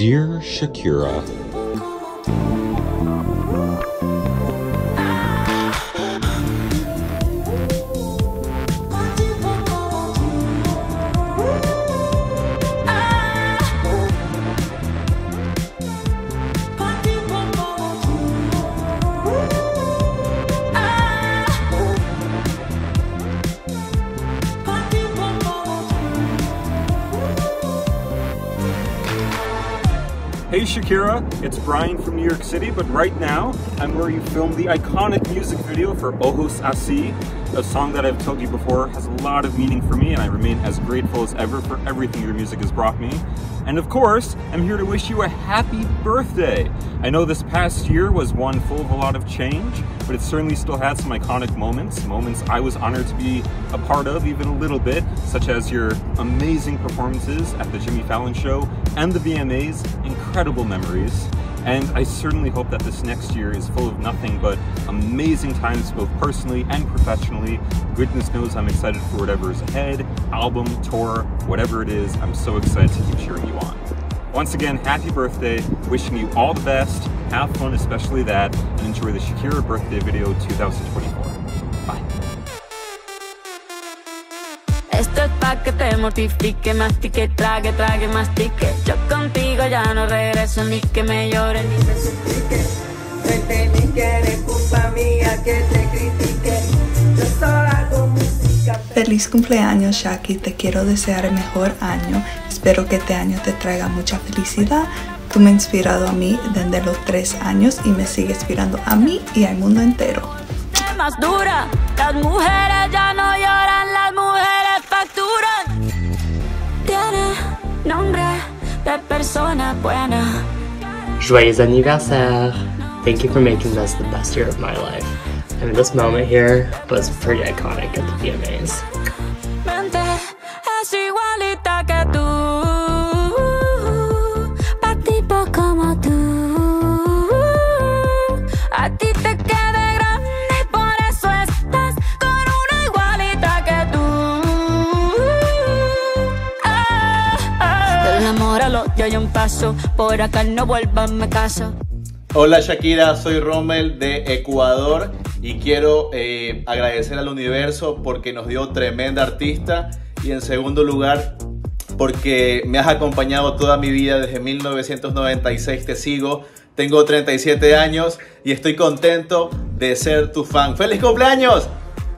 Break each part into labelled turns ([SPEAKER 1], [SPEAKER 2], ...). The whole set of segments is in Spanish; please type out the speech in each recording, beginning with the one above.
[SPEAKER 1] Dear Shakira,
[SPEAKER 2] Hey Shakira, it's Brian from New York City, but right now I'm where you filmed the iconic music video for Ojos Así, a song that I've told you before has a lot of meaning for me, and I remain as grateful as ever for everything your music has brought me. And of course, I'm here to wish you a happy birthday! I know this past year was one full of a lot of change, but it certainly still had some iconic moments I was honored to be a part of even a little bit, such as your amazing performances at the Jimmy Fallon Show and the VMAs, incredible memories. And I certainly hope that this next year is full of nothing but amazing times both personally and professionally. Goodness knows I'm excited for whatever is ahead, album, tour, whatever it is, I'm so excited to keep cheering you on. Once again, happy birthday, wishing you all the best, have fun, especially that, and enjoy the Shakira Birthday video 2024. Bye.
[SPEAKER 3] Esto es pa' que te mortifique, mastique, trague, trague, mastique. Yo contigo ya no regreso, ni que me llore, ni se suplique. Frente ni que eres culpa mía que te critique. Yo solo hago música.
[SPEAKER 4] Feliz cumpleaños, Shaki. Te quiero desear el mejor año. Espero que este año te traiga mucha felicidad. Tú me has inspirado a mí desde los 3 años y me sigue inspirando a mí y al mundo entero.
[SPEAKER 3] Más dura, las mujeres ya no lloran, las mujeres facturan. Tiene nombre de persona buena.
[SPEAKER 5] Joyeux anniversaire! Thank you for making this the best year of my life. I mean, this moment here was pretty iconic at the VMAs.
[SPEAKER 3] Mente es igualita que tú, pa' tipo como tú. A ti te queda grande y por eso estás con una igualita que tú. Del amor al odio hay un paso, por acá no vuelvas, me caso.
[SPEAKER 6] Hola Shakira, soy Rommel de Ecuador y quiero agradecer al universo porque nos dio tremenda artista y en segundo lugar porque me has acompañado toda mi vida desde 1996, te sigo, tengo 37 años y estoy contento de ser tu fan. ¡Feliz cumpleaños!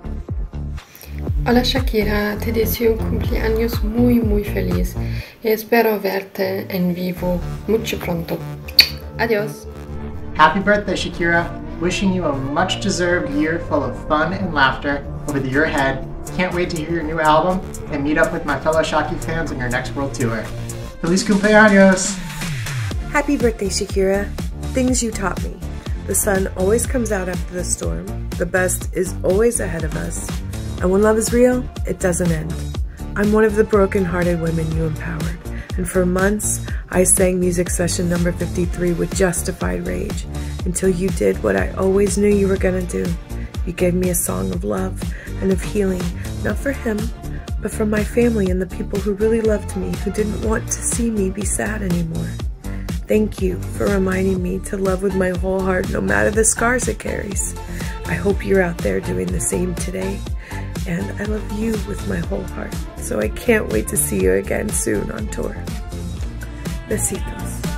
[SPEAKER 7] Hola Shakira, te deseo un cumpleaños muy feliz y espero verte en vivo mucho pronto. Adiós.
[SPEAKER 8] Happy birthday, Shakira. Wishing you a much-deserved year full of fun and laughter over the year ahead. Can't wait to hear your new album and meet up with my fellow Shaki fans on your next world tour. Feliz cumpleaños!
[SPEAKER 9] Happy birthday, Shakira. Things you taught me. The sun always comes out after the storm. The best is always ahead of us. And when love is real, it doesn't end. I'm one of the broken-hearted women you empowered. And for months, I sang music session number 53 with justified rage until you did what I always knew you were gonna do. You gave me a song of love and of healing, not for him, but for my family and the people who really loved me, who didn't want to see me be sad anymore. Thank you for reminding me to love with my whole heart, no matter the scars it carries. I hope you're out there doing the same today. And I love you with my whole heart, so I can't wait to see you again soon on tour. Besitos.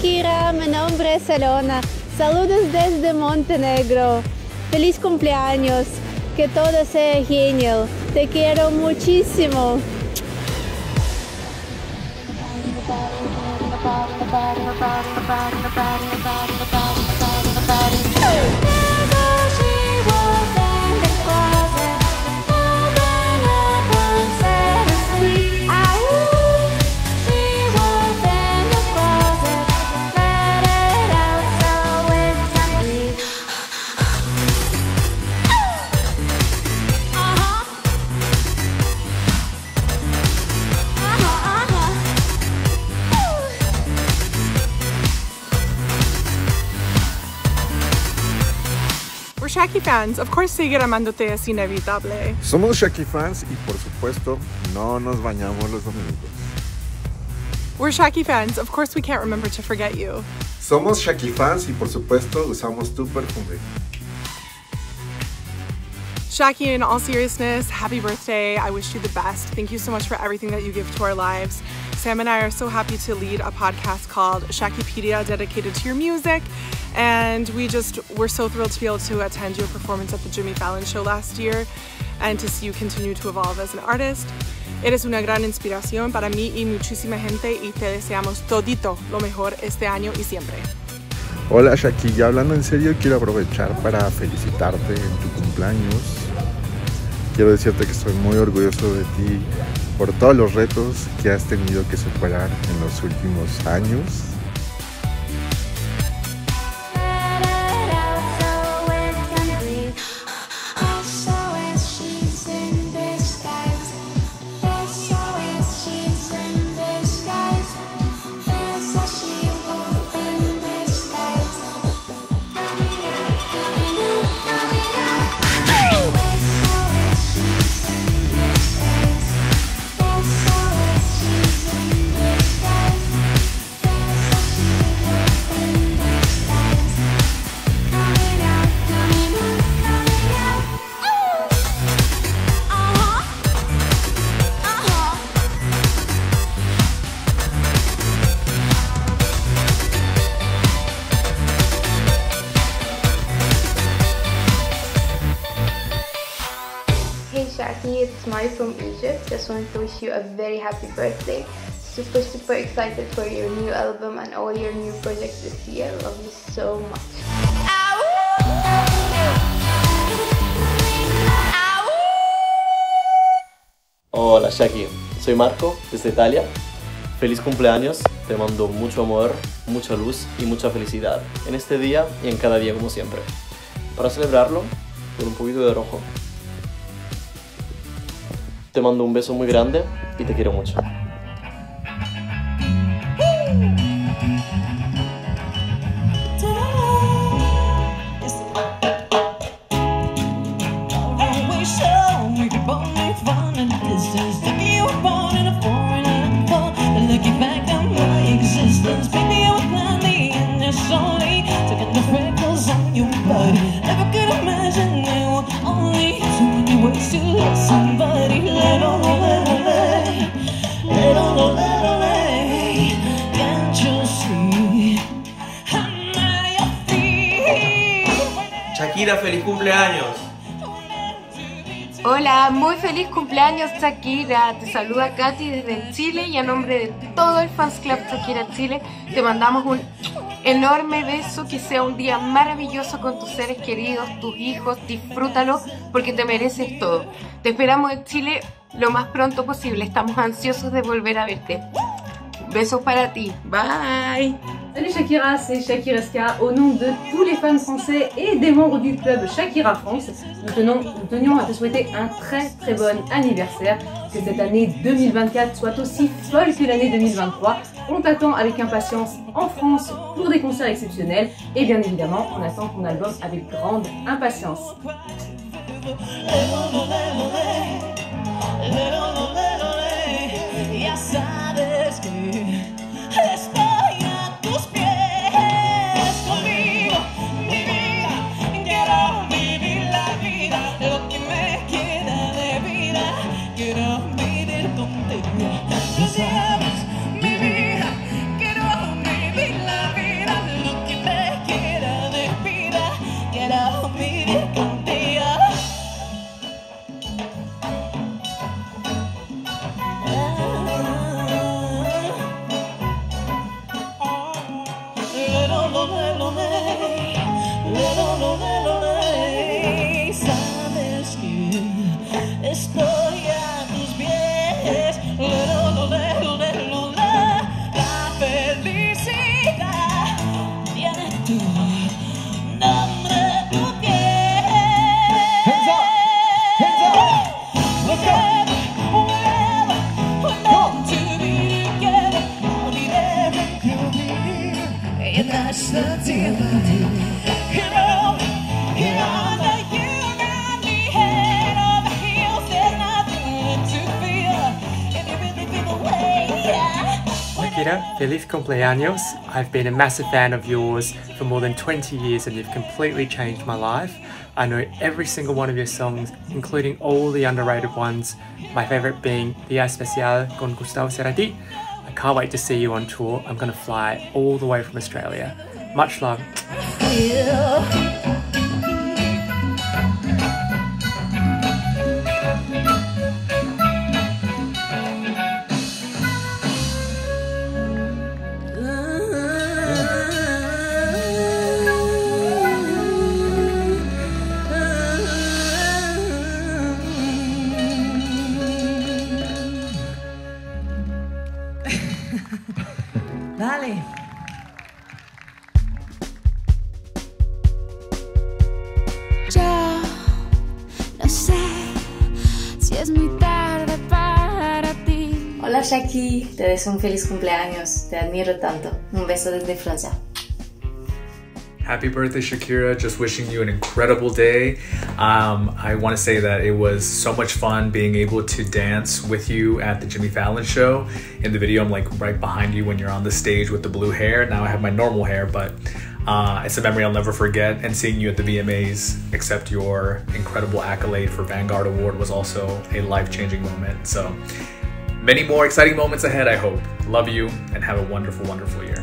[SPEAKER 1] Shakira, mi nombre es Elona. Saludos desde Montenegro. Feliz cumpleaños. Que todo sea genial. Te quiero muchísimo.
[SPEAKER 10] We're Shaki fans. Of course, seguir amándote es inevitable.
[SPEAKER 11] Somos Shaki fans y por supuesto no nos bañamos los domingos.
[SPEAKER 10] We're Shaki fans. Of course, we can't remember to forget you.
[SPEAKER 11] Somos Shaki fans y por supuesto usamos tu perfume.
[SPEAKER 10] Shaki, in all seriousness, happy birthday. I wish you the best. Thank you so much for everything that you give to our lives. Sam and I are so happy to lead a podcast called Shakipedia, dedicated to your music. And we're so thrilled to be able to attend your performance at the Jimmy Fallon show last year and to see you continue to evolve as an artist. Eres una gran inspiración para mí y muchísima gente y te deseamos todito lo mejor este año y siempre.
[SPEAKER 11] Hola Shaki, ya hablando en serio, quiero aprovechar para felicitarte en tu cumpleaños. Quiero decirte que estoy muy orgulloso de ti por todos los retos que has tenido que superar en los últimos años.
[SPEAKER 12] Hey Shaki, it's Mari from Egypt. Just wanted to wish you a very happy birthday. Super excited for your new album and all your new projects this year. Love you so much.
[SPEAKER 6] Hola Shaki, soy Marco desde Italia. Feliz cumpleaños, te mando mucho amor, mucha luz y mucha felicidad en este día y en cada día como siempre. Para celebrarlo, con un poquito de rojo. Te mando un beso muy grande y te quiero mucho.
[SPEAKER 13] Shakira, feliz cumpleaños.
[SPEAKER 14] Hola, muy feliz cumpleaños Shakira. Te saluda Katy desde Chile y a nombre de todo el Fans Club Shakira Chile te mandamos un enorme beso, que sea un día maravilloso con tus seres queridos, tus hijos, disfrútalo porque te mereces todo. Te esperamos en Chile lo más pronto posible, estamos ansiosos de volver a verte. Besos para ti, bye.
[SPEAKER 15] Salut Shakira, c'est Shakira Ska. Au nom de tous les fans français et des membres du club Shakira France, nous tenions à te souhaiter un très bon anniversaire, que cette année 2024 soit aussi folle que l'année 2023. On t'attend avec impatience en France pour des concerts exceptionnels et bien évidemment on attend ton album avec grande impatience.
[SPEAKER 3] Ya sabes que estoy a tus pies, conmigo, mi vida, quiero vivir la vida, lo que me queda de vida, quiero vivir contigo. Ya sabes, mi vida, quiero vivir la vida. Sabes que estoy a tus pies. La felicidad tiene tu nombre, tu piel. Hands up, hands up. Let's go. We're meant to be together. I'll be there and you'll be here. And that's the deal. You know, you're on the
[SPEAKER 5] Shakira, feliz cumpleaños. I've been a massive fan of yours for more than 20 years and you've completely changed my life. I know every single one of your songs, including all the underrated ones, my favourite being Día Especial con Gustavo Cerati. I can't wait to see you on tour. I'm going to fly all the way from Australia. Much love.
[SPEAKER 3] Dale. Yo no sé si es muy tarde para ti.
[SPEAKER 13] Hola Shaki, te deseo un feliz cumpleaños, te admiro tanto. Un beso desde Francia.
[SPEAKER 16] Happy birthday, Shakira. Just wishing you an incredible day. I want to say that it was so much fun being able to dance with you at the Jimmy Fallon show. In the video, I'm like right behind you when you're on the stage with the blue hair. Now I have my normal hair, but it's a memory I'll never forget. And seeing you at the VMAs accept your incredible accolade for Vanguard Award was also a life-changing moment. So many more exciting moments ahead, I hope. Love you and have a wonderful, wonderful year.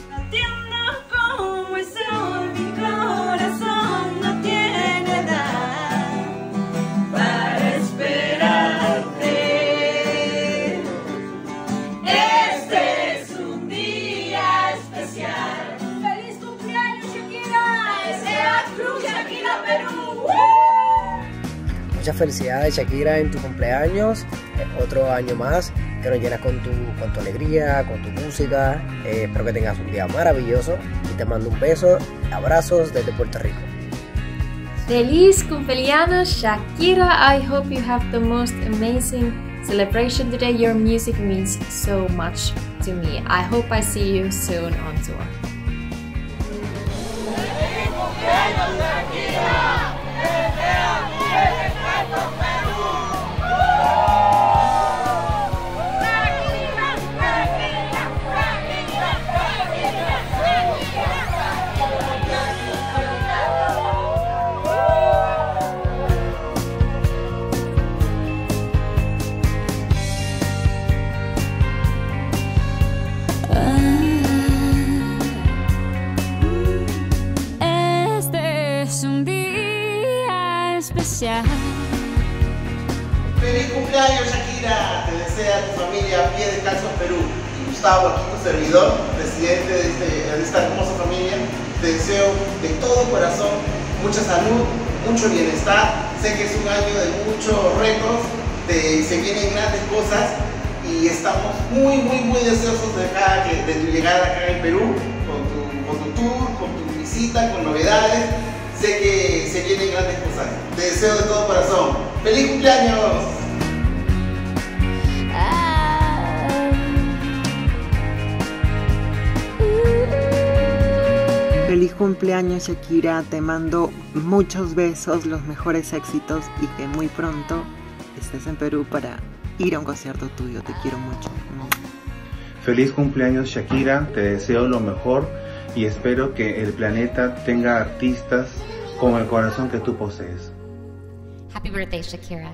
[SPEAKER 17] Muchas felicidades Shakira en tu cumpleaños, otro año más que nos llenas con tu alegría, con tu música. Espero que tengas un día maravilloso y te mando un beso, abrazos desde Puerto Rico.
[SPEAKER 18] Feliz cumpleaños Shakira, I hope you have the most amazing celebration today. Your music means so much to me. I hope I see you soon on tour.
[SPEAKER 19] Feliz cumpleaños Shakira, te desea tu familia Pie Descalzo en Perú. Y Gustavo, aquí tu servidor, presidente de esta hermosa familia, te deseo de todo corazón mucha salud, mucho bienestar. Sé que es un año de muchos retos, se vienen grandes cosas y estamos muy deseosos de tu llegada acá en Perú, con tu tour, con tu visita, con novedades. Sé que se vienen grandes cosas. Te deseo de todo corazón. ¡Feliz cumpleaños!
[SPEAKER 20] Feliz cumpleaños Shakira, te mando muchos besos, los mejores éxitos y que muy pronto estés en Perú para ir a un concierto tuyo. Te quiero mucho.
[SPEAKER 21] Feliz cumpleaños Shakira, te deseo lo mejor y espero que el planeta tenga artistas con el corazón que tú posees.
[SPEAKER 22] Happy birthday, Shakira.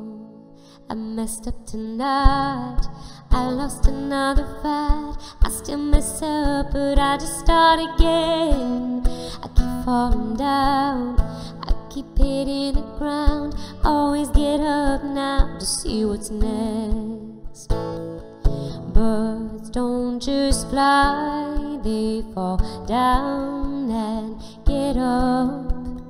[SPEAKER 3] I messed up tonight. I lost another fight. I still
[SPEAKER 2] still mess up, but I just start again. I keep falling down, I keep hitting the ground. Always get up now to see what's next. Birds don't just fly, they fall down and get up.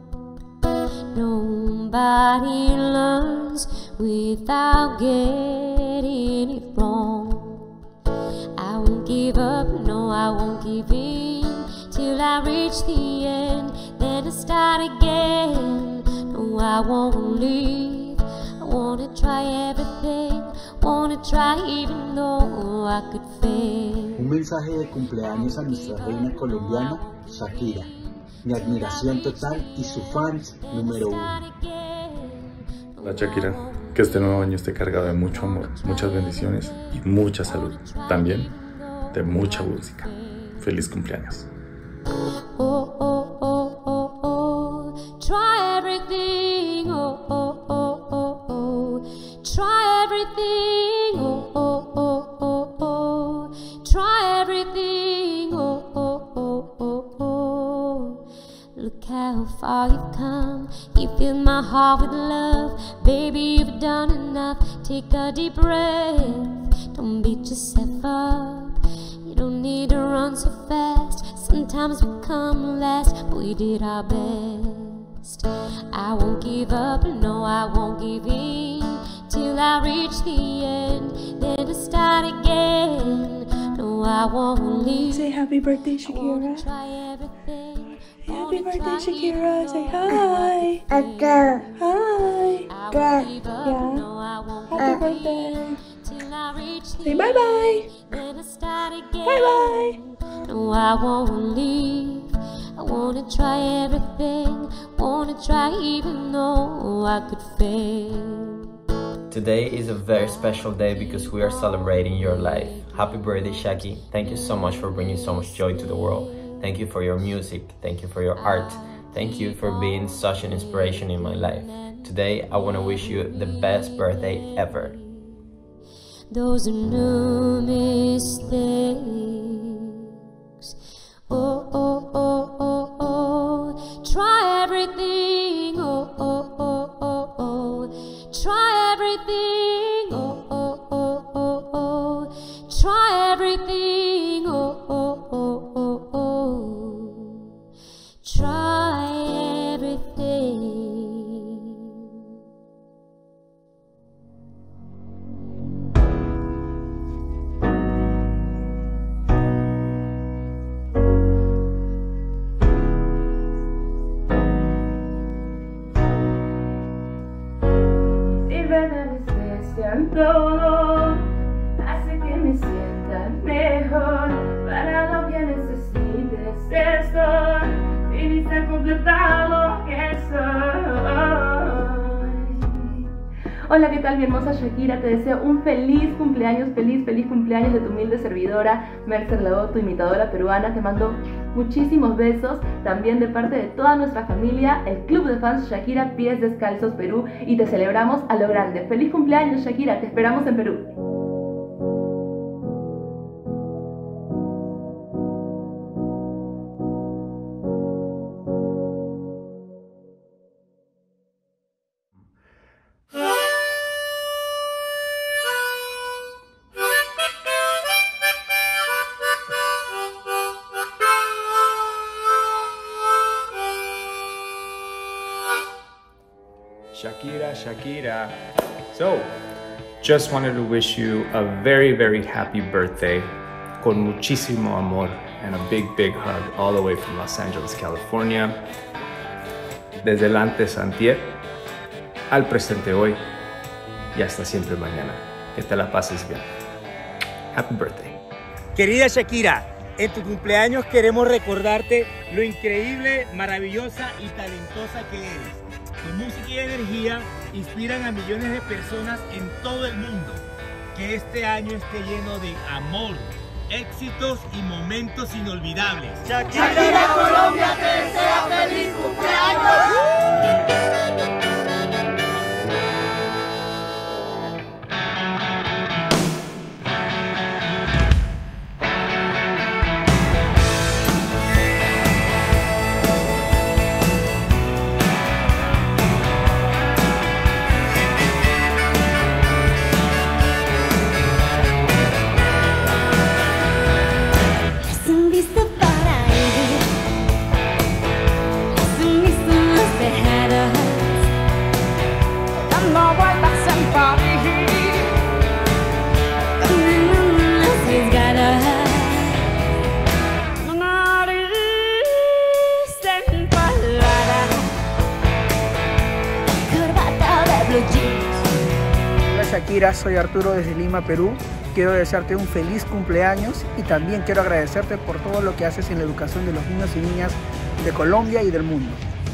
[SPEAKER 2] Nobody learns without getting it wrong. I won't give up, no, I won't give in till I reach the end. Then I start again. No, I won't leave. I wanna try everything, wanna try even though I could fail.
[SPEAKER 4] Un mensaje de cumpleaños a nuestra reina colombiana, Shakira. Mi admiración total y su fans número 1.
[SPEAKER 11] Hola Shakira, que este nuevo año esté cargado de mucho amor, muchas bendiciones y mucha salud. También de mucha música. Feliz cumpleaños.
[SPEAKER 2] Oh, oh, oh, oh, oh. Try everything, oh, oh, oh, oh, oh. Try everything, oh, oh, oh, oh, oh. Try everything, oh, oh, oh, oh, oh. Look how far you've come. You fill my heart with love. Baby, you've done enough. Take a deep breath. Don't beat yourself up. You don't need to run so fast. Sometimes we come last, but we did our best. I won't give up, no, I won't give in till I reach the end. Then to start again. No, I won't leave.
[SPEAKER 10] Say happy birthday, Shakira. Happy birthday, Shakira. Say hi. Hi. Yeah. Happy birthday. Say bye-bye. Bye-bye.
[SPEAKER 2] No, I won't leave. I wanna try everything, wanna try even though I could fail.
[SPEAKER 23] Today is a very special day because we are celebrating your life. Happy birthday, Shaki. Thank you so much for bringing so much joy to the world. Thank you for your music. Thank you for your art. Thank you for being such an inspiration in my life. Today, I want to wish you the best birthday ever.
[SPEAKER 2] Those are new mistakes. Oh, oh, oh, oh, oh. Try everything. Oh, oh, oh, oh, oh. Try everything. Oh, oh, oh, oh, oh. Try everything. Oh, oh, oh, oh, oh. Try everything.
[SPEAKER 24] Todo hace que me sienta mejor. Para lo que necesites estoy. Viniste a completar lo que soy.
[SPEAKER 25] Hola, ¿qué tal mi hermosa Shakira? Te deseo un feliz cumpleaños, feliz cumpleaños de tu humilde servidora Mercer Lao, tu imitadora peruana. Te mando muchísimos besos, también de parte de toda nuestra familia, el Club de Fans Shakira Pies Descalzos Perú, y te celebramos a lo grande. ¡Feliz cumpleaños, Shakira! Te esperamos en Perú.
[SPEAKER 26] Shakira. So, just wanted to wish you a very happy birthday con muchísimo amor and a big hug all the way from Los Angeles, California. Desde el antes antier al presente hoy y hasta siempre mañana. Que te la pases bien. Happy birthday.
[SPEAKER 27] Querida Shakira, en tu cumpleaños queremos recordarte lo increíble, maravillosa y talentosa que eres. Tu música y energía inspiran a millones de personas en todo el mundo. Que este año esté lleno de amor, éxitos y momentos inolvidables.
[SPEAKER 24] Shakira Colombia te desea feliz cumpleaños.
[SPEAKER 1] Shakira, soy Arturo desde Lima, Perú. Quiero desearte un feliz cumpleaños y también quiero agradecerte por todo lo que haces en la educación de los niños y niñas de Colombia y del mundo.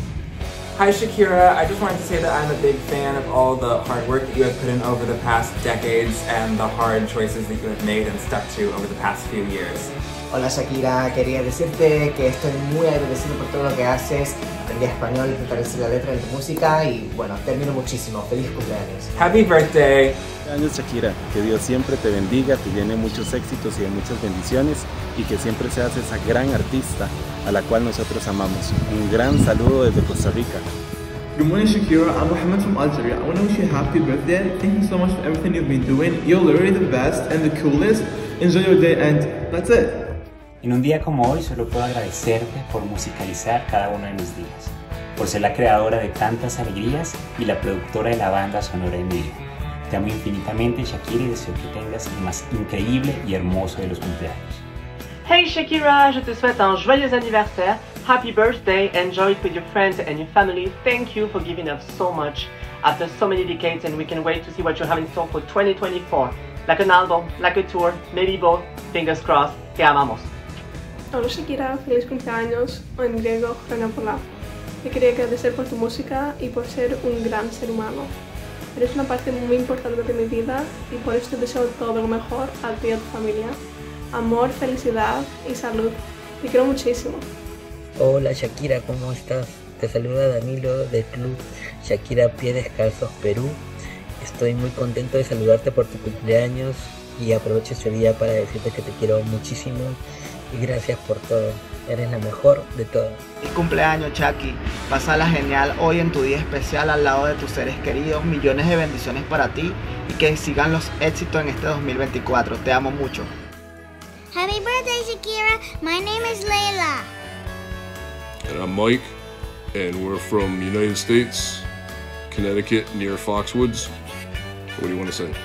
[SPEAKER 6] Hi Shakira, I just wanted to say that I'm a big fan of all the hard work that you have put in over the past decades and the hard choices that you have made and stuck to over the past few years.
[SPEAKER 7] Hola Shakira, quería decirte que estoy muy agradecido por todo lo que haces. Aprendí español, me parece la letra de tu música y bueno, te admiro muchísimo. Feliz cumpleaños.
[SPEAKER 6] Happy birthday.
[SPEAKER 8] Años Shakira, que Dios siempre te bendiga, te llene muchos éxitos y de muchas bendiciones y que siempre seas esa gran artista a la cual nosotros amamos. Un gran saludo desde Costa Rica.
[SPEAKER 9] Good morning Shakira, I'm Mohammed from Algeria. I want to wish you a happy birthday. Thank you so much for everything you've been doing. You're literally the best and the coolest. Enjoy your day and that's it.
[SPEAKER 12] En un día como hoy solo puedo agradecerte por musicalizar cada uno de mis días, por ser la creadora de tantas alegrías y la productora de la banda sonora de mi vida. Te amo infinitamente Shakira y deseo que tengas el más increíble y hermoso de los cumpleaños.
[SPEAKER 14] Hey Shakira, je te souhaite un joyeux anniversaire. Happy birthday, enjoy it with your friends and your family. Thank you for giving us so much after so many decades and we can wait to see what you have in store for 2024. Like an album, like a tour, maybe both, fingers crossed, te amamos.
[SPEAKER 28] Hola Shakira, feliz cumpleaños, o en griego, Χρόνια πολλά. Te quería agradecer por tu música y por ser un gran ser humano. Eres una parte muy importante de mi vida y por eso te deseo todo lo mejor a ti y a tu familia. Amor, felicidad y salud. Te quiero muchísimo.
[SPEAKER 17] Hola Shakira, ¿cómo estás? Te saluda Danilo del club Shakira Pies Descalzos Perú. Estoy muy contento de saludarte por tu cumpleaños y aprovecho este día para decirte que te quiero muchísimo y gracias por todo. Eres la mejor de todas.
[SPEAKER 29] Feliz cumpleaños, Shaki. Pásala genial hoy en tu día especial al lado de tus seres queridos. Millones de bendiciones para ti y que sigan los éxitos en este 2024. Te amo mucho.
[SPEAKER 30] Happy birthday, Shakira. My name is Layla.
[SPEAKER 31] And I'm Mike, and we're from United States, Connecticut, near Foxwoods. What do you want to say?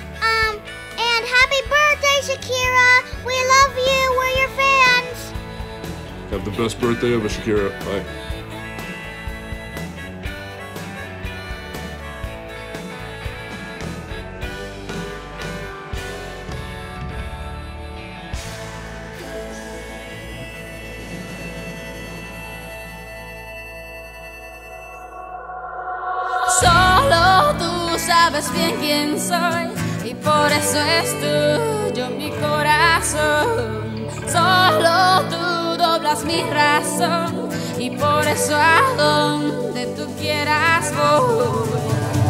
[SPEAKER 30] And happy birthday, Shakira. We love you. We're your fans.
[SPEAKER 31] Have the best birthday ever, Shakira. Bye.
[SPEAKER 3] Solo tú sabes bien quién soy y por eso es tuyo mi corazón. Solo tú doblas mi razón y por eso a donde tú quieras voy.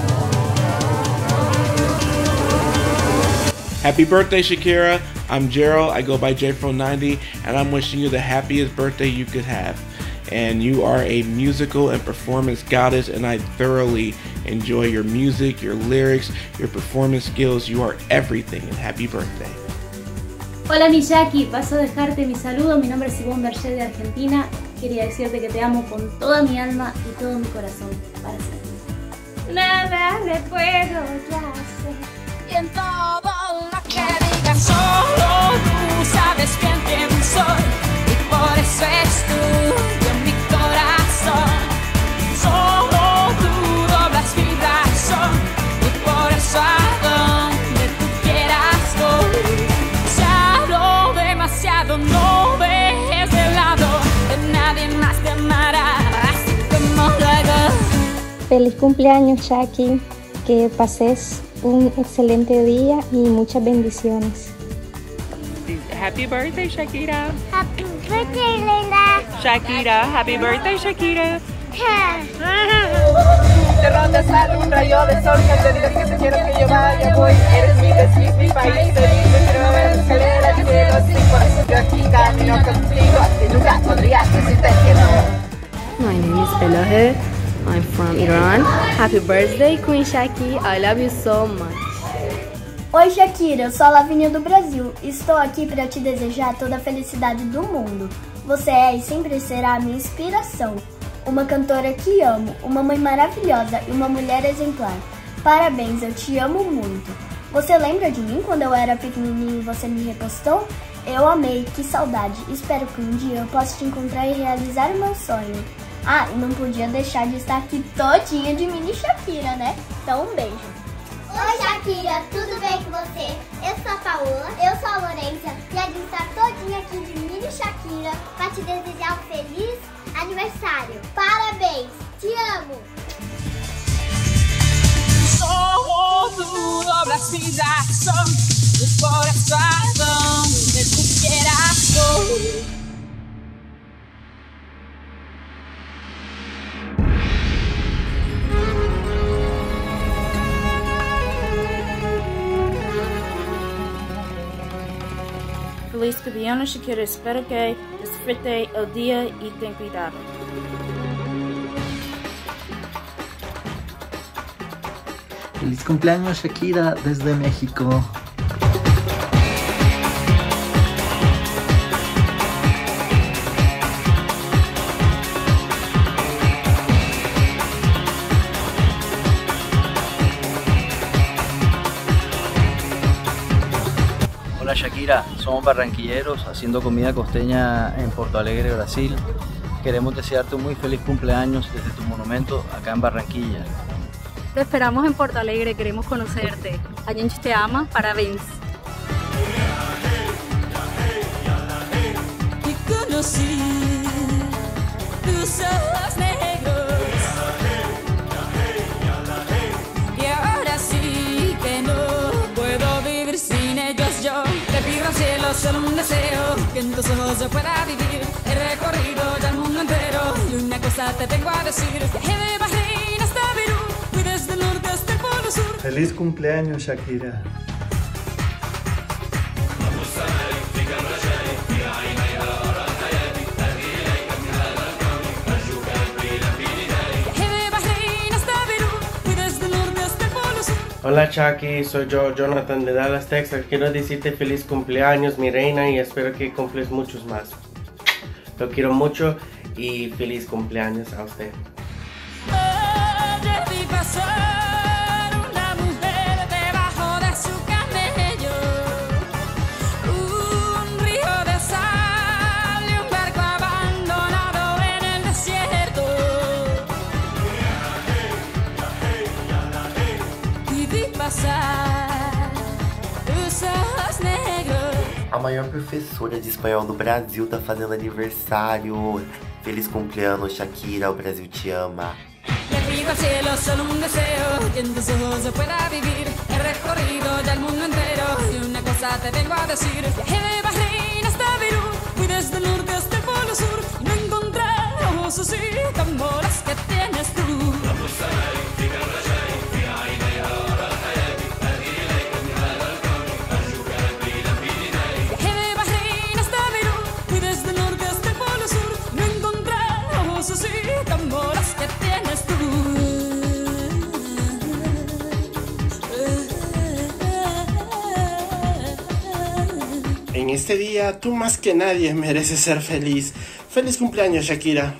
[SPEAKER 32] Happy birthday, Shakira. I'm Gerald. I go by JFro90, and I'm wishing you the happiest birthday you could have. And you are a musical and performance goddess, and I thoroughly enjoy your music, your lyrics, your performance skills. You are everything, and happy birthday.
[SPEAKER 33] Hola mi Jackie, paso a dejarte mi saludo. Mi nombre es Ivonne Berger de Argentina. Quería decirte que te amo con toda mi alma y todo mi corazón para siempre.
[SPEAKER 3] Nada le puedo ya hacer y en todo lo que digas solo tú sabes bien quién soy y por eso es tuyo mi corazón. Solo tú doblas mi razón y por eso a donde tú quieras voy. Se habló demasiado, no dejes de lado, de nadie más te amará así como luego.
[SPEAKER 34] Feliz cumpleaños, Shaki. Que pases un excelente día y muchas bendiciones.
[SPEAKER 35] Happy birthday, Shakira.
[SPEAKER 30] Happy birthday, Layla.
[SPEAKER 35] Shakira, happy birthday, Shakira.
[SPEAKER 10] Te ronda sale un rayo de sol que te digas que te quiero que yo vaya, voy. Eres mi destino, mi país, feliz. Quiero ver la escalera al cielo, sí, por eso yo aquí camino contigo. Que nunca podrías decirte que no.
[SPEAKER 36] My name is Elohe. I'm from Iran. Happy birthday, Queen Shaki. I love you so much.
[SPEAKER 37] Oi Shakira, eu sou a Lavínia do Brasil e estou aqui para te desejar toda a felicidade do mundo. Você é e sempre será a minha inspiração. Uma cantora que amo, uma mãe maravilhosa e uma mulher exemplar. Parabéns, eu te amo muito. Você lembra de mim quando eu era pequenininho e você me repostou? Eu amei, que saudade. Espero que um dia eu possa te encontrar e realizar o meu sonho. Ah, e não podia deixar de estar aqui todinha de mini Shakira, né? Então um beijo.
[SPEAKER 30] Oi, Shakira, tudo bem com você? Eu sou a Paola, eu sou a Lorenzia e a gente está todinha aqui de Mini Shakira para te desejar um feliz aniversário. Parabéns, te amo!
[SPEAKER 3] Somos obras vidas, son tu corazón, donde tú quieras go.
[SPEAKER 2] Feliz cumpleaños, Shakira. Espero que disfrute el día y ten cuidado.
[SPEAKER 4] Feliz cumpleaños, Shakira, desde México.
[SPEAKER 5] Hola Shakira, somos barranquilleros haciendo comida costeña en Porto Alegre, Brasil. Queremos desearte un muy feliz cumpleaños desde tu monumento acá en Barranquilla.
[SPEAKER 11] Te esperamos en Porto Alegre, queremos conocerte. A gente te ama, parabéns.
[SPEAKER 3] Y conocí tus ojos negros y ahora sí que no puedo vivir sin ellos. Yo te pido al cielo solo un deseo, que en tus ojos yo pueda vivir. He recorrido ya el mundo entero y una cosa te vengo a decir. Viajé de Bahrein hasta Perú, fui desde el norte hasta el polo sur.
[SPEAKER 4] Feliz cumpleaños, Shakira.
[SPEAKER 13] Hola Chucky, soy yo, Jonathan de Dallas, Texas. Quiero decirte feliz cumpleaños, mi reina, y espero que cumples muchos más. Lo quiero mucho y feliz cumpleaños a usted.
[SPEAKER 3] Oye, vi pasar una mujer debajo de su camello, un río de sal y un barco abandonado en el desierto. Y vi pasar tus ojos negros.
[SPEAKER 15] A maior professora de espanhol do Brasil tá fazendo aniversário. Feliz cumpleaños, Shakira, o Brasil te ama.
[SPEAKER 3] Le pido al cielo solo un deseo, que en tus ojos yo pueda vivir. He recorrido ya el mundo entero y una cosa te vengo a decir. Viajé de Bahrein hasta Perú, fui desde el norte hasta el polo sur y no encontré ojos así como los que tienes tú.
[SPEAKER 13] En este día, tú más que nadie mereces ser feliz. ¡Feliz cumpleaños, Shakira!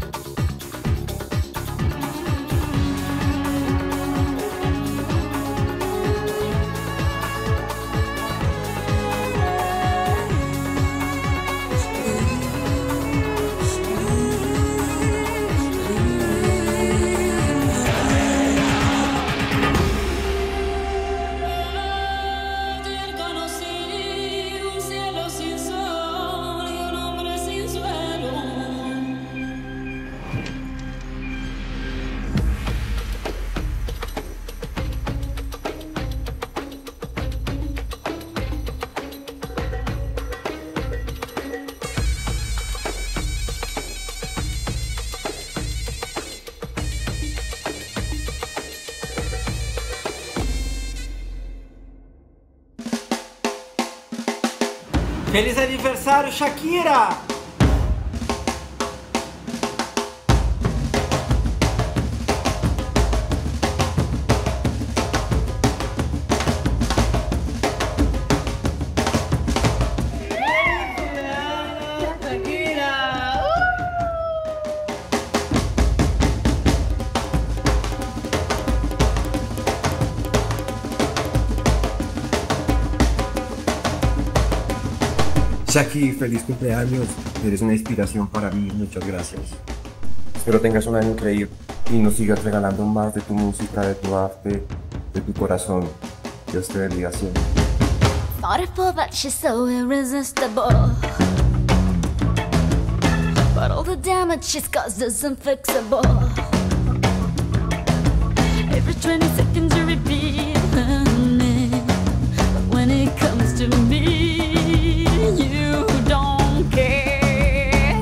[SPEAKER 16] ¡Feliz aniversario, Shakira!
[SPEAKER 18] Shaki, feliz cumpleaños. Eres una inspiración para mí. Muchas gracias. Espero tengas un año increíble y nos sigas regalando más de tu música, de tu arte. de tu corazón. Dios te bendiga siempre.
[SPEAKER 3] Thoughtful, but she's so irresistible. But all the damage she's caused is unfixable. Every 20 seconds you repeat her name. But when it comes to me, you don't care.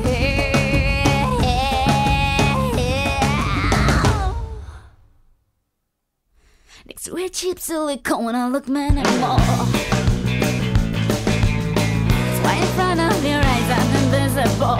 [SPEAKER 3] Next to her cheap silicone, I look man and more. That's why in front of your eyes I'm invisible.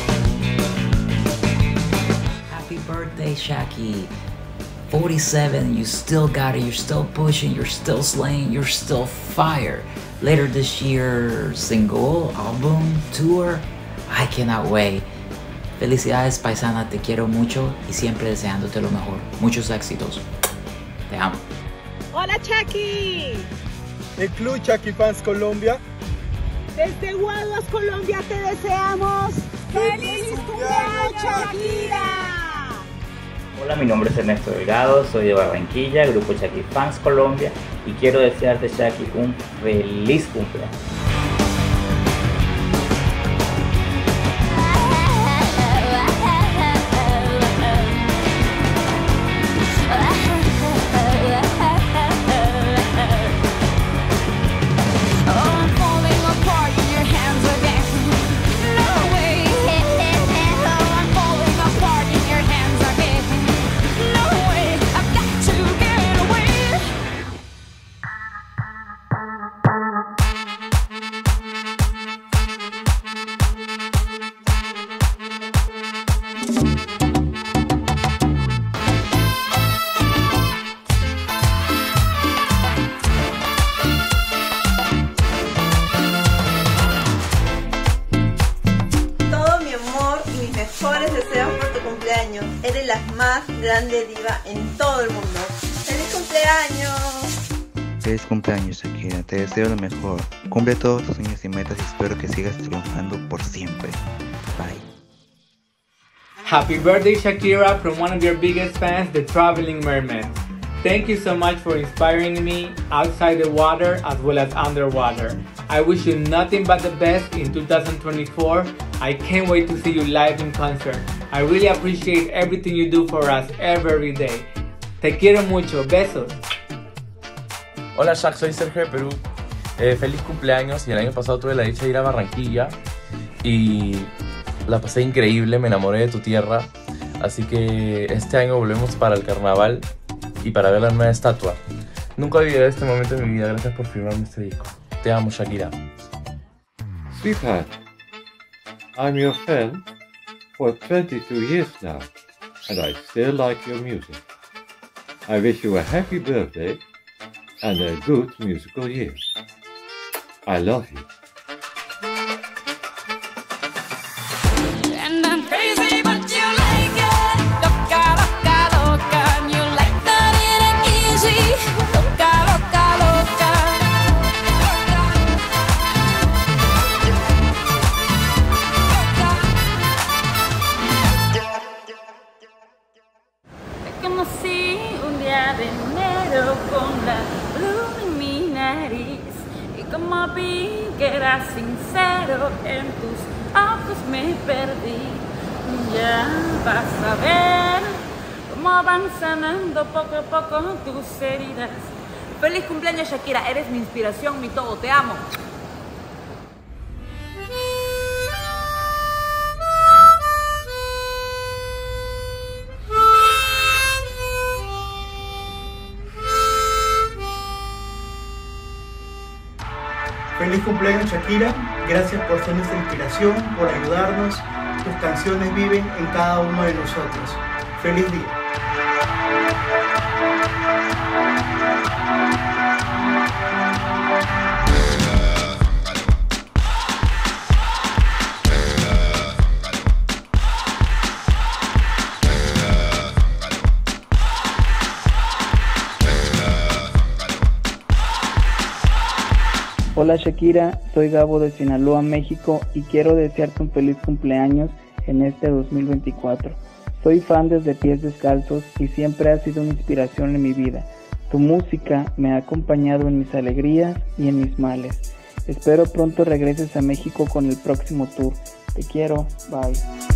[SPEAKER 1] Happy birthday, Shaki. 47, you still got it, you're still pushing, you're still slaying, you're still fire. Later this year, single, album, tour, I cannot wait. Felicidades, paisana, te quiero mucho y siempre deseándote lo mejor. Muchos éxitos. Te amo.
[SPEAKER 6] Hola, Shaki.
[SPEAKER 7] El Club Shaki Fans Colombia.
[SPEAKER 6] Desde Guaduas, Colombia, te deseamos ¡feliz cumpleaños, Shakira!
[SPEAKER 8] Hola, mi nombre es Ernesto Delgado, soy de Barranquilla, Grupo Shaki Fans Colombia, y quiero desearte, Shaki, un feliz cumpleaños.
[SPEAKER 9] Eres la más grande diva en todo el mundo. ¡Feliz cumpleaños!
[SPEAKER 12] Feliz cumpleaños, Shakira. Te deseo lo mejor. Cumple todos tus sueños y metas y espero que sigas triunfando por siempre. Bye.
[SPEAKER 14] Happy birthday, Shakira, from one of your biggest fans, the Traveling Mermaid. Thank you so much for inspiring me outside the water as well as underwater. I wish you nothing but the best in 2024. I can't wait to see you live in concert. I really appreciate everything you do for us every day. Te quiero mucho. Besos.
[SPEAKER 19] Hola, Shak, soy Sergio de Perú. Feliz cumpleaños. Y el año pasado tuve la dicha de ir a Barranquilla y la pasé increíble, me enamoré de tu tierra. Así que este año volvemos para el carnaval y para ver la nueva estatua. Nunca olvidaré este momento de mi vida. Gracias por firmarme este disco. Te amo, Shakira.
[SPEAKER 20] Sweetheart, I'm your fan for 22 years now, and I still like your music. I wish you a happy birthday and a good musical year. I love you.
[SPEAKER 3] And I'm crazy, but you like it. Loca, loca, loca. And you like that it ain't easy. Loca, loca, loca. Te conocí un día de enero con la luna en mi nariz. Y como vi que eras sincero, en tus ojos me perdí. Ya vas a ver cómo van sanando poco a poco tus heridas. Feliz cumpleaños, Shakira, eres mi inspiración, mi todo, te amo.
[SPEAKER 7] Feliz cumpleaños, Shakira. Gracias por ser nuestra inspiración, por ayudarnos. Tus canciones viven en cada uno de nosotros. Feliz día.
[SPEAKER 21] Hola Shakira, soy Gabo de Sinaloa, México y quiero desearte un feliz cumpleaños en este 2024. Soy fan desde Pies Descalzos y siempre has sido una inspiración en mi vida. Tu música me ha acompañado en mis alegrías y en mis males. Espero pronto regreses a México con el próximo tour. Te quiero, bye.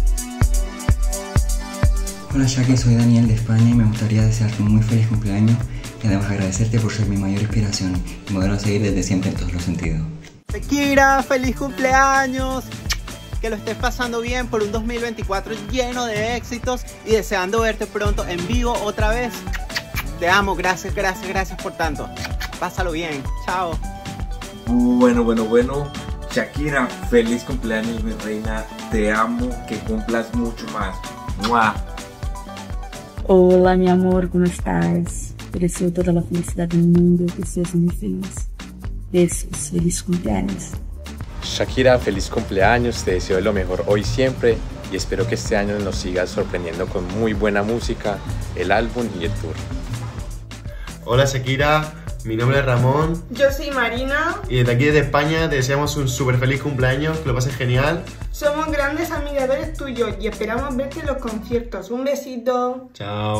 [SPEAKER 10] Hola Shakira, soy Daniel de España y me gustaría desearte un muy feliz cumpleaños y además agradecerte por ser mi mayor inspiración y modelo a seguir desde siempre en todos los sentidos.
[SPEAKER 7] Shakira, feliz cumpleaños. Que lo estés pasando bien por un 2024 lleno de éxitos y deseando verte pronto en vivo otra vez. Te amo, gracias por tanto. Pásalo bien, chao.
[SPEAKER 17] Bueno. Shakira, feliz cumpleaños mi reina. Te amo, que cumplas mucho más. ¡Mua!
[SPEAKER 2] Hola, mi amor, ¿cómo estás? Te deseo toda la felicidad del mundo, que seas muy feliz. Besos, feliz cumpleaños.
[SPEAKER 22] Shakira, feliz cumpleaños, te deseo lo mejor hoy y siempre y espero que este año nos sigas sorprendiendo con muy buena música, el álbum y el tour.
[SPEAKER 23] Hola Shakira, mi nombre es Ramón.
[SPEAKER 6] Yo soy Marina.
[SPEAKER 23] Y desde aquí desde España te deseamos un súper feliz cumpleaños, que lo pases genial.
[SPEAKER 6] Somos grandes admiradores tuyos y esperamos verte en los conciertos. Un besito.
[SPEAKER 23] Chao.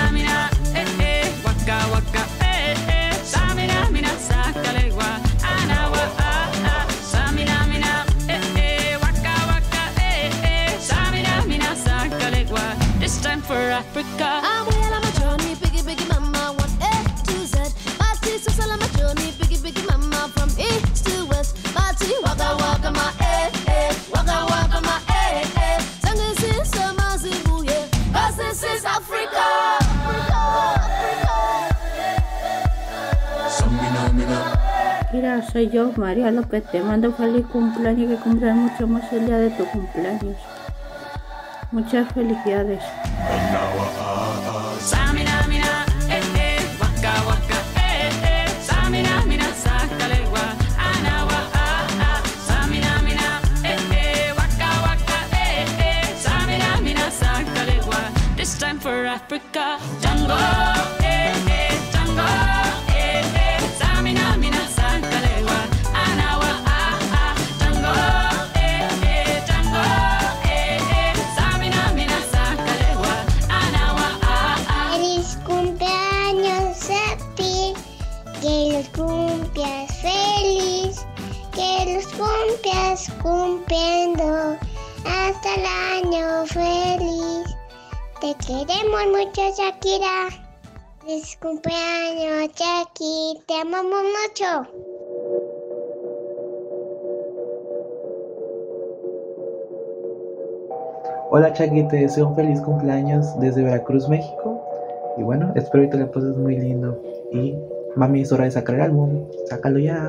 [SPEAKER 3] This time for Africa. I'm well on my journey, biggie mama, 1 A to Z. Party social on my journey, biggie mama, from east to west. Party waka my waka my Sang this is Zimbabwe, cause this is Africa.
[SPEAKER 2] Mira, soy yo, María López, te mando feliz cumpleaños y que cumplas mucho más el día de tu cumpleaños. Muchas felicidades.
[SPEAKER 3] This time for Africa. Tango, tango, Samina, mina, sakalegua, anawa, tango, tango, Samina, mina, sakalegua, anawa,
[SPEAKER 30] Feliz cumpleaños a ti, que los cumplas feliz, que los cumplas cumpliendo hasta el año feliz. Te queremos mucho, Shakira. Feliz cumpleaños, Shakira. Te amamos mucho.
[SPEAKER 21] Hola Shakira, te deseo un feliz cumpleaños desde Veracruz, México. Y bueno, espero que te la pases muy lindo. Y mami, es hora de sacar el álbum. Sácalo ya.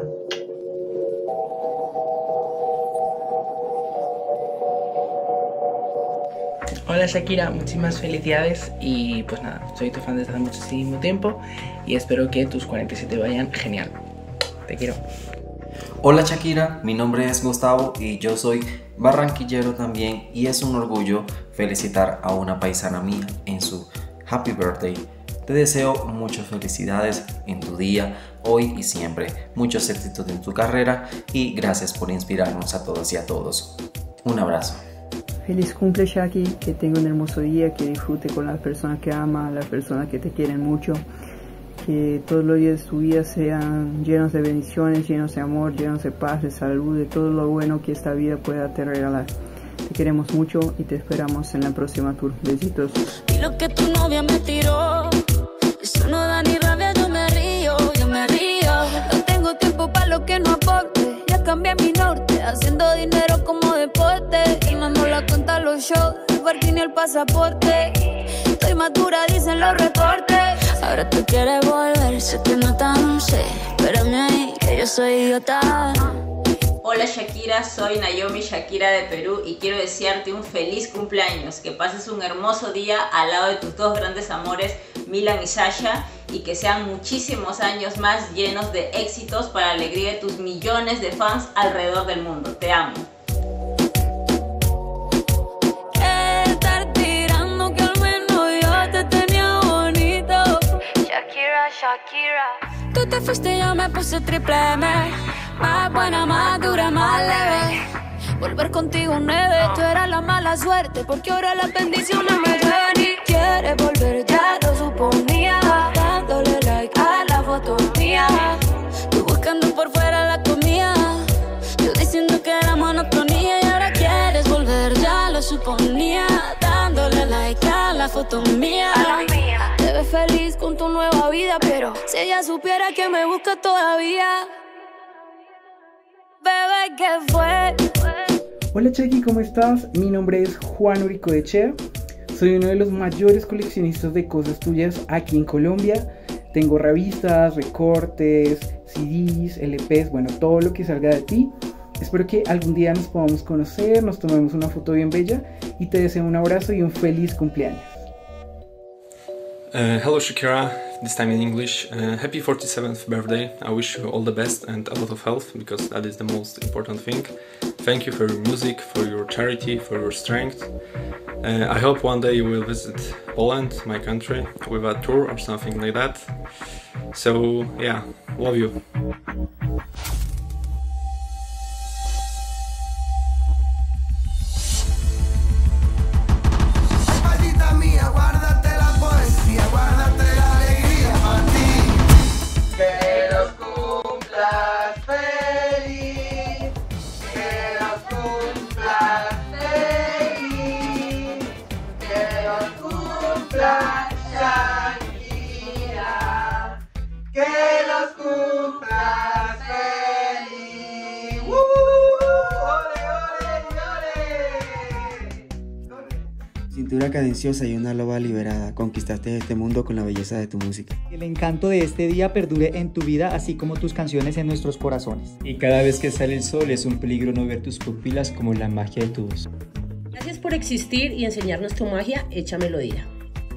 [SPEAKER 21] Hola Shakira, muchísimas felicidades y pues nada, soy tu fan desde hace muchísimo tiempo y espero que tus 47 vayan genial. Te quiero.
[SPEAKER 24] Hola Shakira, mi nombre es Gustavo y yo soy barranquillero también y es un orgullo felicitar a una paisana mía en su Happy Birthday. Te deseo muchas felicidades en tu día, hoy y siempre, muchos éxitos en tu carrera y gracias por inspirarnos a todas y a todos. Un abrazo.
[SPEAKER 21] Feliz cumple Shaki, que tenga un hermoso día, que disfrute con las personas que ama, las personas que te quieren mucho, que todos los días de tu vida sean llenos de bendiciones, llenos de amor, llenos de paz, de salud, de todo lo bueno que esta vida pueda te regalar. Te queremos mucho y te esperamos en la próxima tour. Besitos.
[SPEAKER 3] Y lo que tu novia me tiró, eso no da ni rabia, yo me río. No tengo tiempo para lo que no aporte, ya cambié mi norte, haciendo dinero como deporte. Y mando la cuenta a los shows, el parking y el pasaporte. Estoy madura, dicen los reportes. Ahora tú quieres volver, sé que no tan sé. Espérame ahí, que yo soy idiota.
[SPEAKER 25] Hola Shakira, soy Naomi Shakira de Perú y quiero desearte un feliz cumpleaños, que pases un hermoso día al lado de tus dos grandes amores, Milan y Sasha, y que sean muchísimos años más llenos de éxitos para la alegría de tus millones de fans alrededor del mundo. Te amo.
[SPEAKER 3] Estar tirando que al menos yo te tenía bonito. Shakira. Tú te fuiste y yo me puse triple M. Más buena, más dura, más leve. Volver contigo nueve. Tú eras la mala suerte, porque ahora las bendiciones me llevan. Y quieres volver, ya lo suponía. Dándole like a ponía, dándole like a la foto mía. Te ves feliz con tu nueva vida, pero si ella supiera que me busca todavía. Bebé, ¿qué fue?
[SPEAKER 4] Hola Chaki, ¿cómo estás? Mi nombre es Juan Uricoechea. Soy uno de los mayores coleccionistas de cosas tuyas aquí en Colombia. Tengo revistas, recortes, CDs, LPs, bueno, todo lo que salga de ti. Espero que algún día nos podamos conocer, nos tomemos una foto bien bella y te deseo un abrazo y un feliz cumpleaños.
[SPEAKER 5] Hello Shakira, this time in English. Happy 47th birthday. I wish you all the best and a lot of health, because that is the most important thing. Thank you for your music, for your charity, for your strength. I hope one day you will visit Poland, my country, with a tour or something like that. So yeah, love you.
[SPEAKER 11] Cintura cadenciosa y una loba liberada, conquistaste este mundo con la belleza de tu música.
[SPEAKER 13] Que el encanto de este día perdure en tu vida, así como tus canciones en nuestros corazones.
[SPEAKER 15] Y cada vez que sale el sol es un peligro no ver tus pupilas como la magia de tu voz.
[SPEAKER 16] Gracias por existir y enseñarnos tu magia hecha melodía.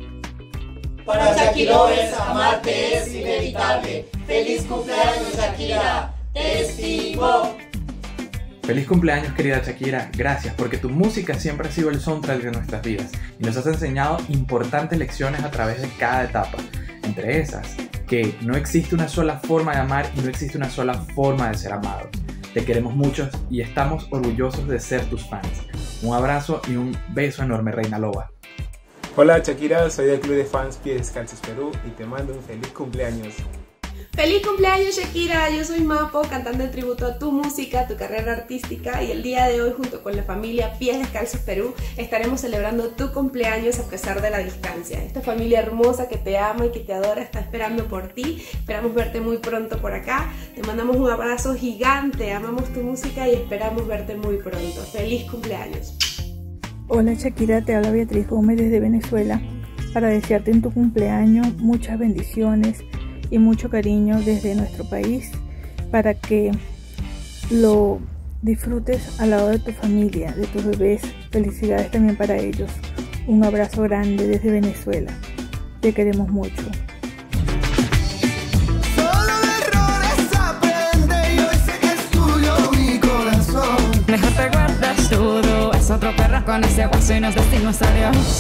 [SPEAKER 26] Para Shakirovers, amarte es inevitable. ¡Feliz cumpleaños, Shakira! ¡Te estimo!
[SPEAKER 27] Feliz cumpleaños, querida Shakira. Gracias, porque tu música siempre ha sido el soundtrack de nuestras vidas y nos has enseñado importantes lecciones a través de cada etapa. Entre esas, que no existe una sola forma de amar y no existe una sola forma de ser amado. Te queremos mucho y estamos orgullosos de ser tus fans. Un abrazo y un beso enorme, Reina Loba.
[SPEAKER 28] Hola Shakira, soy del Club de Fans Pies Descalzos Perú y te mando un feliz cumpleaños.
[SPEAKER 29] ¡Feliz cumpleaños, Shakira! Yo soy Mapo, cantando en tributo a tu música, a tu carrera artística, y el día de hoy, junto con la familia Pies Descalzos Perú, estaremos celebrando tu cumpleaños a pesar de la distancia. Esta familia hermosa que te ama y que te adora está esperando por ti. Esperamos verte muy pronto por acá. Te mandamos un abrazo gigante, amamos tu música y esperamos verte muy pronto. ¡Feliz cumpleaños!
[SPEAKER 2] Hola Shakira, te habla Beatriz Gómez desde Venezuela para desearte en tu cumpleaños muchas bendiciones y mucho cariño desde nuestro país, para que lo disfrutes al lado de tu familia, de tus bebés. Felicidades también para ellos. Un abrazo grande desde Venezuela. Te queremos mucho.
[SPEAKER 3] Mejor te guardas todo, es otro perro con ese hueso y nos decimos adiós.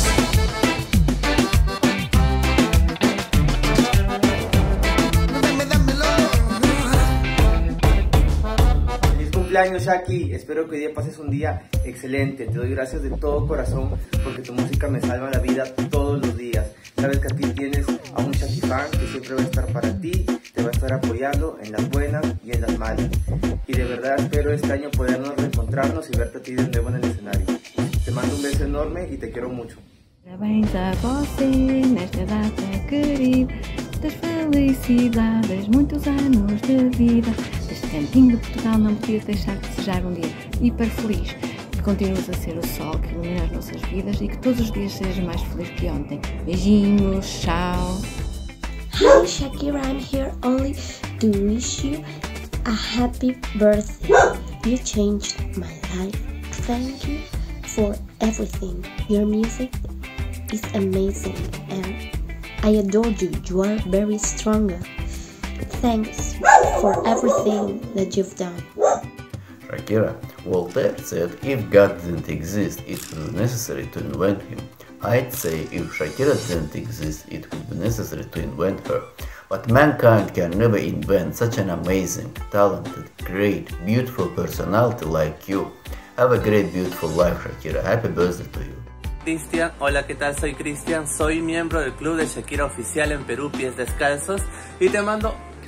[SPEAKER 31] Cumpleaños Shaki, espero que hoy día pases un día excelente. Te doy gracias de todo corazón porque tu música me salva la vida todos los días. Sabes que aquí tienes a un Shaki fan que siempre va a estar para ti, te va a estar apoyando en las buenas y en las malas. Y de verdad espero este año podernos reencontrarnos y verte a ti de nuevo en el escenario. Te mando un beso enorme y te quiero mucho.
[SPEAKER 32] Parabéns a você nesta data querida, das felicidades, muitos anos de vida. Este cantinho de Portugal não podia deixar de desejar um dia hiper feliz, que continues a ser o sol que ilumina as nossas vidas e que todos os dias sejas mais feliz que ontem. Beijinhos, tchau.
[SPEAKER 30] Hi Shakira, I'm here only to wish you a happy birthday. You changed my life. Thank you for everything. Your music is amazing and I adore you. You are very strong. Thanks for everything that you've done.
[SPEAKER 33] Shakira, Voltaire said if God didn't exist, it would be necessary to invent him. I'd say if Shakira didn't exist, it would be necessary to invent her. But mankind can never invent such an amazing, talented, great, beautiful personality like you. Have a great, beautiful life, Shakira. Happy birthday to you.
[SPEAKER 34] Cristian, hola, ¿qué tal? Soy Cristian, soy miembro del club de Shakira oficial en Perú, Pies Descalzos, y te mando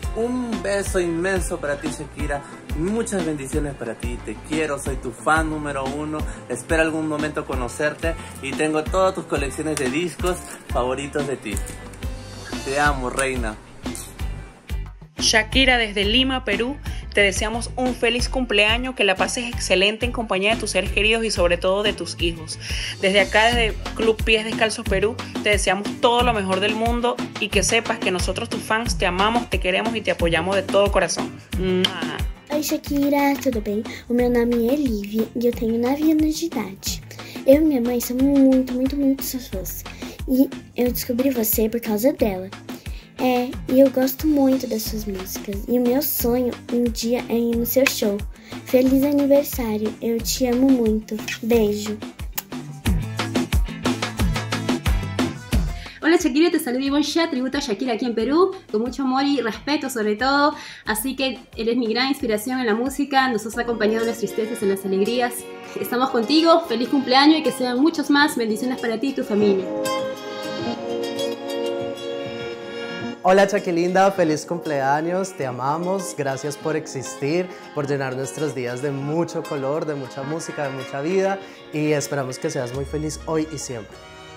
[SPEAKER 34] Un beso inmenso para ti, Shakira. Muchas bendiciones para ti. Te quiero, soy tu fan número 1. Espero algún momento conocerte y tengo todas tus colecciones de discos favoritos de ti. Te amo, reina.
[SPEAKER 1] Shakira, desde Lima, Perú, te deseamos un feliz cumpleaños, que la pases excelente en compañía de tus seres queridos y sobre todo de tus hijos. Desde acá, desde Club Pies Descalzos Perú, te deseamos todo lo mejor del mundo y que sepas que nosotros, tus fans, te amamos, te queremos y te apoyamos de todo corazón.
[SPEAKER 30] Oi, Shakira, tudo bem? O meu nome é Lívia e eu tenho 9 anos de idade. Eu e minha mãe somos muito suas fãs. E eu descobri você por causa dela. E eu gosto muito das suas músicas. E o meu sonho um dia é ir no seu show. Feliz aniversário, eu te amo muito. Beijo.
[SPEAKER 6] Hola Shakira, te saluda Ivonne Chat, tributo a Shakira aquí en Perú, con mucho amor y respeto sobre todo, así que eres mi gran inspiración en la música, nos has acompañado en las tristezas, en las alegrías, estamos contigo, feliz cumpleaños y que sean muchos más, bendiciones para ti y tu familia.
[SPEAKER 7] Hola Chaquilinda, feliz cumpleaños, te amamos, gracias por existir, por llenar nuestros días de mucho color, de mucha música, de mucha vida y esperamos que seas muy feliz hoy y siempre.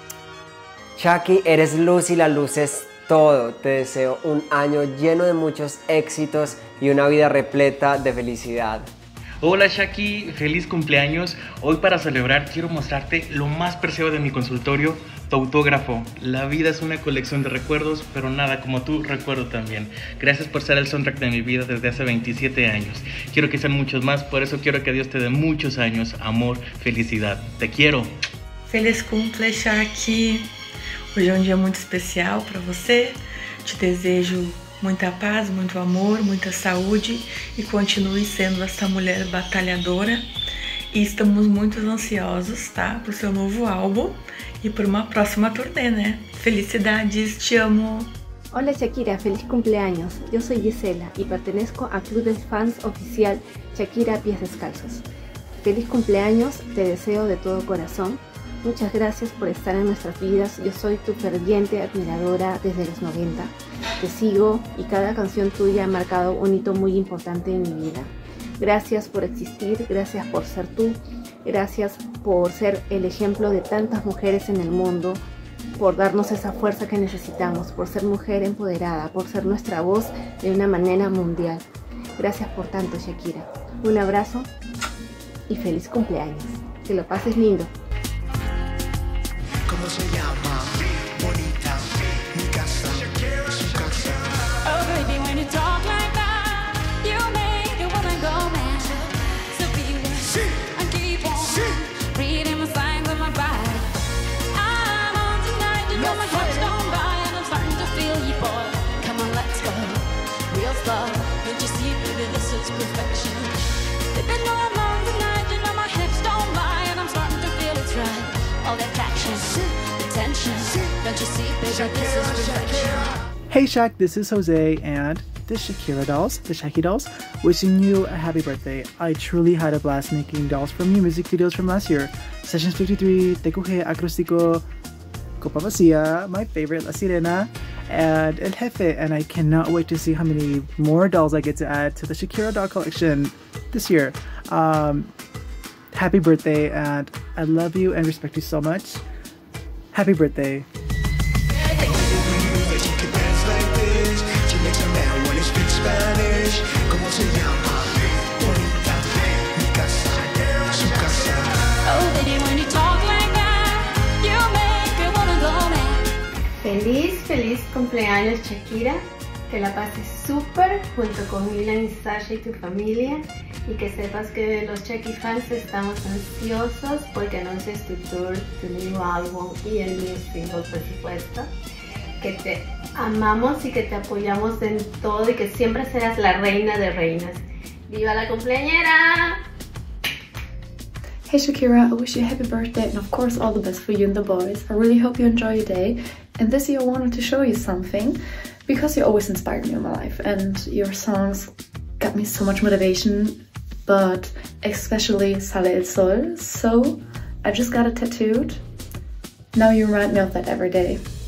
[SPEAKER 8] Shaki, eres luz y la luz es todo. Te deseo un año lleno de muchos éxitos y una vida repleta de felicidad.
[SPEAKER 9] Hola Shaki, feliz cumpleaños. Hoy para celebrar quiero mostrarte lo más preciado de mi consultorio, tu autógrafo. La vida es una colección de recuerdos, pero nada como tú recuerdo también. Gracias por ser el soundtrack de mi vida desde hace 27 años. Quiero que sean muchos más, por eso quiero que Dios te dé muchos años, amor, felicidad. Te quiero.
[SPEAKER 10] Feliz cumple, Shaki. Hoje é um dia muito especial para você. Te desejo muita paz, muito amor, muita saúde e continue sendo essa mulher batalhadora. E estamos muito ansiosos, tá? Pro seu novo álbum e por uma próxima turnê, né? Felicidades, te amo!
[SPEAKER 32] Hola Shakira, feliz cumpleaños. Yo soy Gisela y pertenezco a Club de Fans Oficial Shakira Pies Descalzos. Feliz cumpleaños, te deseo de todo corazón. Muchas gracias por estar en nuestras vidas. Yo soy tu ferviente admiradora desde los 90. Te sigo y cada canción tuya ha marcado un hito muy importante en mi vida. Gracias por existir, gracias por ser tú, gracias por ser el ejemplo de tantas mujeres en el mundo, por darnos esa fuerza que necesitamos, por ser mujer empoderada, por ser nuestra voz de una manera mundial. Gracias por tanto, Shakira. Un abrazo y feliz cumpleaños. Que lo pases lindo.
[SPEAKER 26] ¿Cómo se llama? Bonita, mi casa, su casa.
[SPEAKER 3] Oh baby, when you talk like that, you make a woman go mad. So be aware and keep on reading my signs of my body. I'm on tonight, you know my hips don't buy, and I'm starting to feel you, boy. Come on, let's go, real slow. Don't you see, baby, this is perfection. Baby, no, I'm on tonight, you know my hips don't buy, and I'm starting to feel it's right. All the attraction, the tension. Don't you see, baby, this is perfection.
[SPEAKER 12] Hey Shaq, this is Jose and the Shakira dolls, the Shaki dolls, wishing you a happy birthday. I truly had a blast making dolls from your music videos from last year. Sessions 53, Te Coge Acróstico, Copa Vacía, my favorite, La Sirena, and El Jefe, and I cannot wait to see how many more dolls I get to add to the Shakira doll collection this year. Happy birthday, and I love you and respect you so much. Happy birthday.
[SPEAKER 32] Feliz cumpleaños Shakira, que la pases súper junto con Milan y Sasha y tu familia y que sepas que los Shaki fans estamos ansiosos porque anuncies tu tour, tu nuevo álbum y el new single por supuesto, que te amamos y que te apoyamos en todo y que siempre serás la reina de reinas. ¡Viva la cumpleañera!
[SPEAKER 14] Hey Shakira, I wish you a happy birthday and of course all the best for you and the boys. I really hope you enjoy your day. And this year I wanted to show you something because you always inspired me in my life and your songs got me so much motivation, but especially Sale el Sol. So I just got it tattooed. Now you remind me of that every day.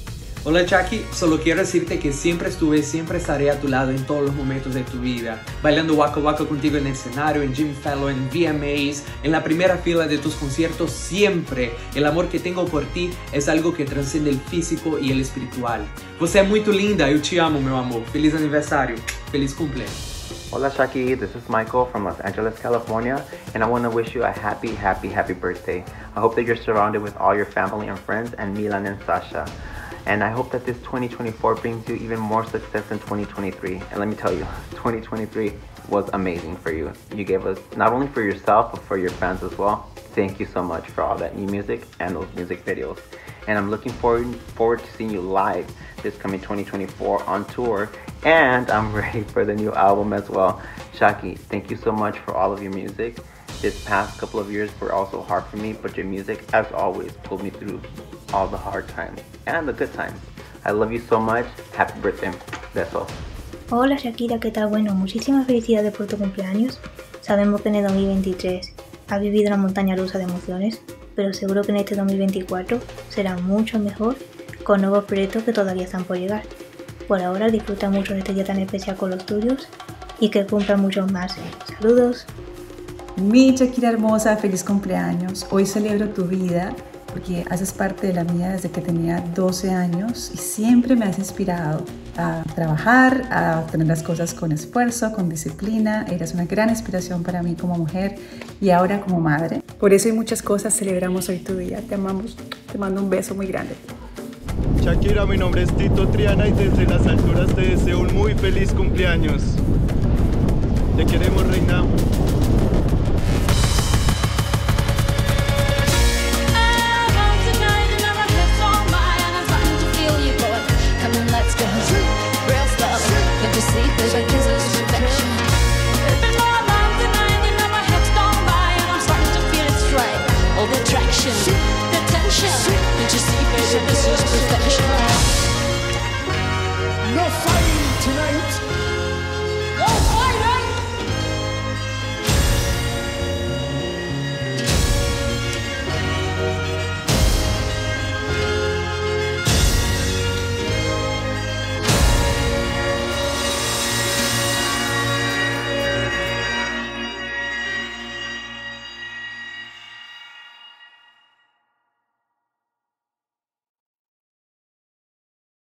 [SPEAKER 4] Hola Jackie, solo quiero decirte que siempre estaré a tu lado en todos los momentos de tu vida. Bailando Waka Waka contigo en el escenario, en Jimmy Fallon, en VMAs, en la primera fila de tus conciertos, siempre. El amor que tengo por ti es algo que transcende el físico y el espiritual. Você é muito linda, eu te amo, meu amor. Feliz aniversário, feliz cumple.
[SPEAKER 5] Hola Shaki, this is Michael from Los Angeles, California, and I want to wish you a happy birthday. I hope that you're surrounded with all your family and friends and Milan and Sasha. And I hope that this 2024 brings you even more success in 2023. And let me tell you, 2023 was amazing for you. You gave us, not only for yourself, but for your fans as well. Thank you so much for all that new music and those music videos. And I'm looking forward to seeing you live this coming 2024 on tour. And I'm ready for the new album as well. Shaki, thank you so much for all of your music. This past couple of years were also hard for me, but your music, as always, pulled me through all the hard times and the good times. I love you so much. Happy birthday. That's all.
[SPEAKER 11] Hola Shakira, ¿qué tal? Bueno, muchísimas felicidades por tu cumpleaños. Sabemos que en el 2023 has vivido una montaña rusa de emociones, pero seguro que en este 2024 será mucho mejor, con nuevos proyectos que todavía están por llegar. Por ahora disfruta mucho de este día tan especial con los tuyos y que cumpla muchos más. Saludos.
[SPEAKER 13] Mi Shakira hermosa, feliz cumpleaños. Hoy celebro tu vida porque haces parte de la mía desde que tenía 12 años y siempre me has inspirado a trabajar, a obtener las cosas con esfuerzo, con disciplina. Eres una gran inspiración para mí como mujer y ahora como madre. Por eso hay muchas cosas, celebramos hoy tu día. Te amamos, te mando un beso muy grande.
[SPEAKER 15] Shakira, mi nombre es Tito Triana y desde las alturas te deseo un muy feliz cumpleaños. Te queremos, reina.